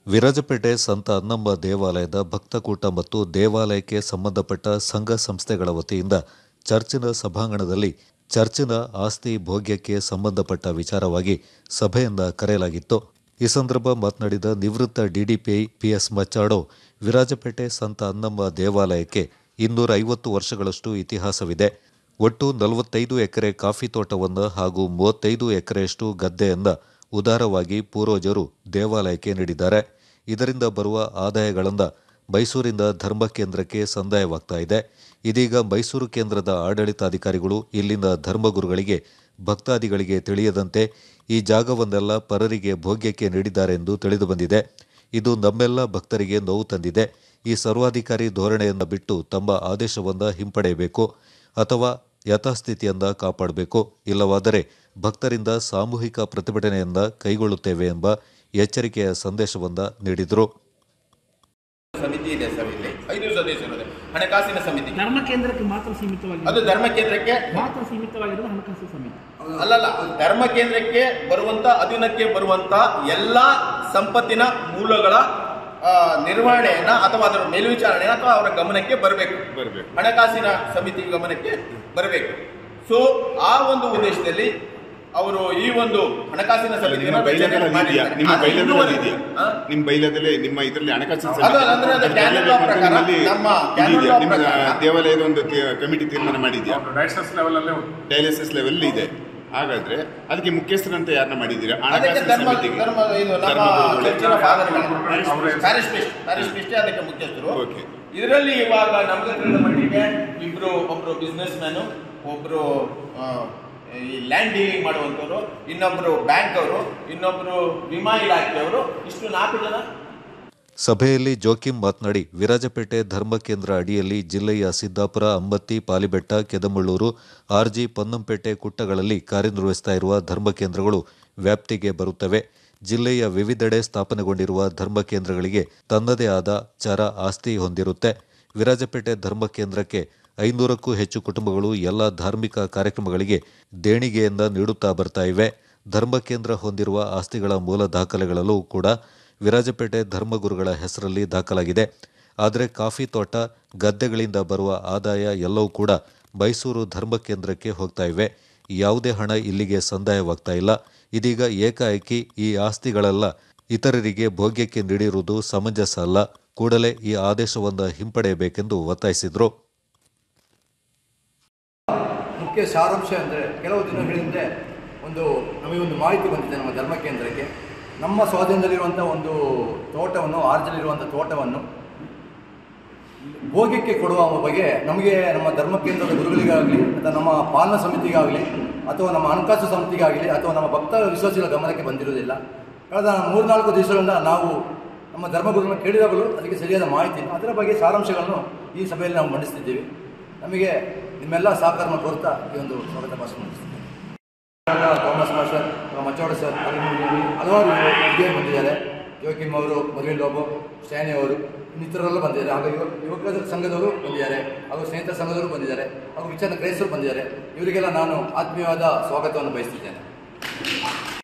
ವಿರಾಜಪೇಟೆ ಸಂತ ಅನ್ನಮ್ಮ ದೇವಾಲಯದ ಭಕ್ತಕೂಟ ಮತ್ತು ದೇವಾಲಯಕ್ಕೆ ಸಂಬಂಧಪಟ್ಟ ಸಂಘ ಸಂಸ್ಥೆಗಳ ವತಿಯಿಂದ ಚರ್ಚಿನ ಸಭಾಂಗಣದಲ್ಲಿ ಚರ್ಚಿನ ಆಸ್ತಿ ಭೋಗ್ಯಕ್ಕೆ ಸಂಬಂಧಪಟ್ಟ ವಿಚಾರವಾಗಿ ಸಭೆಯನ್ನ ಕರೆಯಲಾಗಿತ್ತು. ಈ ಸಂದರ್ಭ ಮಾತನಾಡಿದ ನಿವೃತ್ತ ಡಿಡಿಪಿಐ ಪಿಎಸ್ ಮಚ್ಚಾಡೋ, ವಿರಾಜಪೇಟೆ ಸಂತ ಅನ್ನಮ್ಮ ದೇವಾಲಯಕ್ಕೆ 250 ವರ್ಷಗಳಷ್ಟು ಇತಿಹಾಸವಿದೆ. ಒಟ್ಟು 45 ಎಕರೆ ಕಾಫಿ ತೋಟವನ್ನು ಹಾಗೂ 35 ಎಕರೆಯಷ್ಟು ಗದ್ದೆಯನ್ನು ಉದಾರವಾಗಿ ಪೂರ್ವಜರು ದೇವಾಲಯಕ್ಕೆ ನೀಡಿದ್ದಾರೆ. ಇದರಿಂದ ಬರುವ ಆದಾಯಗಳಿಂದ ಮೈಸೂರಿಂದ ಧರ್ಮ ಕೇಂದ್ರಕ್ಕೆ ಸಂದಾಯವಾಗ್ತಾ ಇದೆ. ಇದೀಗ ಮೈಸೂರು ಕೇಂದ್ರದ ಆಡಳಿತಾಧಿಕಾರಿಗಳು ಇಲ್ಲಿನ ಧರ್ಮಗುರುಗಳಿಗೆ ಭಕ್ತಾದಿಗಳಿಗೆ ತಿಳಿಯದಂತೆ ಈ ಜಾಗವನ್ನೆಲ್ಲ ಪರರಿಗೆ ಭೋಗ್ಯಕ್ಕೆ ನೀಡಿದ್ದಾರೆ ಎಂದು ತಿಳಿದುಬಂದಿದೆ. ಇದು ನಮ್ಮೆಲ್ಲ ಭಕ್ತರಿಗೆ ನೋವು ತಂದಿದೆ. ಈ ಸರ್ವಾಧಿಕಾರಿ ಧೋರಣೆಯನ್ನು ಬಿಟ್ಟು ತಮ್ಮ ಆದೇಶವನ್ನು ಹಿಂಪಡೆಯಬೇಕು ಅಥವಾ ಯಥಾಸ್ಥಿತಿಯಿಂದ ಕಾಪಾಡಬೇಕು. ಇಲ್ಲವಾದರೆ ಭಕ್ತರಿಂದ ಸಾಮೂಹಿಕ ಪ್ರತಿಭಟನೆಯನ್ನ ಕೈಗೊಳ್ಳುತ್ತೇವೆ ಎಂಬ ಎಚ್ಚರಿಕೆಯ ಸಂದೇಶವನ್ನ ನೀಡಿದರು. ಸಮಿತಿ ಇದೆ ಸರ್, ಇಲ್ಲಿ 5 ಸದಸ್ಯರು. ಹಣಕಾಸಿನ ಸಮಿತಿ ಧರ್ಮ ಕೇಂದ್ರಕ್ಕೆ ಮಾತ್ರ ಸೀಮಿತವಾಗಿದೆ. ಅದು ಧರ್ಮ ಕೇಂದ್ರಕ್ಕೆ ಮಾತ್ರ ಸೀಮಿತವಾಗಿರುವ ಹಣಕಾಸು ಸಮಿತಿ ಅಲ್ಲಲ್ಲ. ಧರ್ಮ ಕೇಂದ್ರಕ್ಕೆ ಬರುವಂತ ಅಧೀನಕ್ಕೆ ಬರುವಂತ ಎಲ್ಲಾ ಸಂಪತ್ತಿನ ಮೂಲಗಳ ನಿರ್ವಹಣೆಯನ್ನ ಅಥವಾ ಅದರ ಮೇಲ್ವಿಚಾರಣೆಯನ್ನ ಅಥವಾ ಅವರ ಗಮನಕ್ಕೆ ಬರಬೇಕು. ಹಣಕಾಸಿನ ಸಮಿತಿ ಗಮನಕ್ಕೆ ಬರಬೇಕು. ಸೊ ಆ ಒಂದು ಉದ್ದೇಶದಲ್ಲಿ ಅವರು ಈ ಒಂದು ಹಣಕಾಸಿನ ಸಮಿತಿ ನಿಮ್ಮ ಇದರಲ್ಲಿ ಹಣಕಾಸಿನ ದೇವಾಲಯದ ಒಂದು ಕಮಿಟಿ ತೀರ್ಮಾನ ಮಾಡಿದ್ಯಾ? ಡಯಾಲಿಸಿಸ್ ಲೆವೆಲ್ ಇದೆ. ಹಾಗಾದ್ರೆ ಅದಕ್ಕೆ ಮುಖ್ಯಸ್ಥರಂತ ಯಾರನ್ನ ಮಾಡಿದ್ದೀರಾ? ಅದಕ್ಕೆ ಮುಖ್ಯಸ್ಥರು. ಇದರಲ್ಲಿ ಇವಾಗ ನಮ್ಗೆ ತಿಳಿದ ಮಟ್ಟಿಗೆ ಒಬ್ರು ಬಿಸ್ನೆಸ್ ಮ್ಯಾನು, ಒಬ್ರು ಈ ಲ್ಯಾಂಡ್ ಡೀಲಿಂಗ್ ಮಾಡುವಂಥವ್ರು, ಇನ್ನೊಬ್ರು ಬ್ಯಾಂಕ್ ಅವರು, ಇನ್ನೊಬ್ರು ವಿಮಾ ಇಲಾಖೆಯವರು, ಇಷ್ಟು 4 ಜನ. ಸಭೆಯಲ್ಲಿ ಜೋಕಿಂ ಮಾತನಾಡಿ, ವಿರಾಜಪೇಟೆ ಧರ್ಮ ಕೇಂದ್ರ ಅಡಿಯಲ್ಲಿ ಜಿಲ್ಲೆಯ ಸಿದ್ದಾಪುರ, ಅಮ್ಮತ್ತಿ, ಪಾಲಿಬೆಟ್ಟ, ಕೆದಮಳ್ಳೂರು, ಆರ್ಜಿ, ಪೊನ್ನಂಪೇಟೆ ಕುಟ್ಟಗಳಲ್ಲಿ ಕಾರ್ಯನಿರ್ವಹಿಸ್ತಾ ಇರುವ ಧರ್ಮ ಕೇಂದ್ರಗಳು ವ್ಯಾಪ್ತಿಗೆ ಬರುತ್ತವೆ. ಜಿಲ್ಲೆಯ ವಿವಿಧೆಡೆ ಸ್ಥಾಪನೆಗೊಂಡಿರುವ ಧರ್ಮ ಕೇಂದ್ರಗಳಿಗೆ ತನ್ನದೇ ಆದ ಚರ ಆಸ್ತಿ ಹೊಂದಿರುತ್ತೆ. ವಿರಾಜಪೇಟೆ ಧರ್ಮ ಕೇಂದ್ರಕ್ಕೆ 500ಕ್ಕೂ ಹೆಚ್ಚು ಕುಟುಂಬಗಳು ಎಲ್ಲ ಧಾರ್ಮಿಕ ಕಾರ್ಯಕ್ರಮಗಳಿಗೆ ದೇಣಿಗೆಯಿಂದ ನೀಡುತ್ತಾ ಬರ್ತಾ ಇವೆ. ಧರ್ಮ ಕೇಂದ್ರ ಹೊಂದಿರುವ ಆಸ್ತಿಗಳ ಮೂಲ ದಾಖಲೆಗಳಲ್ಲೂ ಕೂಡ ವಿರಾಜಪೇಟೆ ಧರ್ಮಗುರುಗಳ ಹೆಸರಲ್ಲಿ ದಾಖಲಾಗಿದೆ. ಆದರೆ ಕಾಫಿ ತೋಟ, ಗದ್ದೆಗಳಿಂದ ಬರುವ ಆದಾಯ ಎಲ್ಲವೂ ಕೂಡ ಮೈಸೂರು ಧರ್ಮ ಕೇಂದ್ರಕ್ಕೆ ಹೋಗ್ತಾ ಇವೆ. ಯಾವುದೇ ಹಣ ಇಲ್ಲಿಗೆ ಸಂದಾಯವಾಗ್ತಾ ಇಲ್ಲ. ಇದೀಗ ಏಕಾಏಕಿ ಈ ಆಸ್ತಿಗಳೆಲ್ಲ ಇತರರಿಗೆ ಭೋಗ್ಯಕ್ಕೆ ನೀಡಿರುವುದು ಸಮಂಜಸ ಅಲ್ಲ. ಕೂಡಲೇ ಈ ಆದೇಶವನ್ನು ಹಿಂಪಡೆಯಬೇಕೆಂದು ಒತ್ತಾಯಿಸಿದರು. ಮುಖ್ಯ ಸಾರಾಂಶ ಅಂದರೆ, ಕೆಲವು ದಿನಗಳ ಹಿಂದೆ ನಮಗೆ ಒಂದು ಮಾಹಿತಿ ಬಂದಿದೆ. ನಮ್ಮ ಧರ್ಮ ಕೇಂದ್ರಕ್ಕೆ ನಮ್ಮ ಸ್ವಾಧೀನದಲ್ಲಿರುವಂಥ ಒಂದು ತೋಟವನ್ನು, ಆರ್ಜಲ್ಲಿರುವಂಥ ತೋಟವನ್ನು ಭೋಗ್ಯಕ್ಕೆ ಕೊಡುವ ಬಗ್ಗೆ ನಮಗೆ ನಮ್ಮ ಧರ್ಮ ಕೇಂದ್ರದ ಗುರುಗಳಿಗಾಗಲಿ ಅಥವಾ ನಮ್ಮ ಪಾಲನಾ ಸಮಿತಿಗಾಗಲಿ ಅಥವಾ ನಮ್ಮ ಹಣಕಾಸು ಸಮಿತಿಗಾಗಲಿ ಅಥವಾ ನಮ್ಮ ಭಕ್ತ ವಿಶ್ವಾಸಿಗಳ ಗಮನಕ್ಕೆ ಬಂದಿರುವುದಿಲ್ಲ. ಕಳೆದ 3-4 ದಿವಸಗಳಿಂದ ನಾವು ನಮ್ಮ ಧರ್ಮಗುರುಗಳನ್ನು ಕೇಳಿದಾಗಲೂ ಅದಕ್ಕೆ ಸರಿಯಾದ ಮಾಹಿತಿ ಇಲ್ಲ. ಅದರ ಬಗ್ಗೆ ಸಾರಾಂಶಗಳನ್ನು ಈ ಸಭೆಯಲ್ಲಿ ನಾವು ಮಂಡಿಸ್ತಿದ್ದೀವಿ. ನಮಗೆ ನಿಮ್ಮೆಲ್ಲ ಸಹಕಾರವನ್ನು ಕೋರ್ತಾ ಈ ಒಂದು ಸ್ವಾಗತ ಭಾಷಣ ಮಂಡಿಸ್ತೀವಿ. ಥಾಮಸ್ ಮಾಸ್ಟರ್, ಮಚ್ಚೋಡ ಸರ್, ಹಲವಾರು ಹಿರಿಯರು ಬಂದಿದ್ದಾರೆ. ಜೋಕಿಮ್ ಅವರು, ಮರಿಲ್ ಲೋಬೋ, ಸ್ಟ್ಯಾನಿ ಅವರು, ಇನ್ನಿತರೆಲ್ಲ ಬಂದಿದ್ದಾರೆ. ಹಾಗೂ ಯುವಕರ ಸಂಘದವರು ಬಂದಿದ್ದಾರೆ, ಹಾಗೂ ಸ್ನೇಹಿತರ ಸಂಘದವರು ಬಂದಿದ್ದಾರೆ, ಹಾಗೂ ವಿಚಾರ ಕ್ರೈಸ್ತರು ಬಂದಿದ್ದಾರೆ. ಇವರಿಗೆಲ್ಲ ನಾನು ಆತ್ಮೀಯವಾದ ಸ್ವಾಗತವನ್ನು ಬಯಸ್ತಿದ್ದೇನೆ.